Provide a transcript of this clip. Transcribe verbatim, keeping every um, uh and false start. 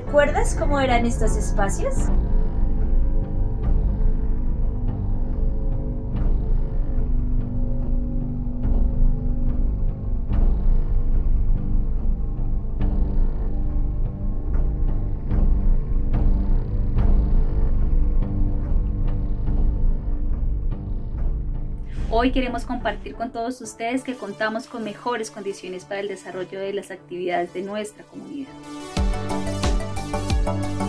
¿Recuerdas cómo eran estos espacios? Hoy queremos compartir con todos ustedes que contamos con mejores condiciones para el desarrollo de las actividades de nuestra comunidad.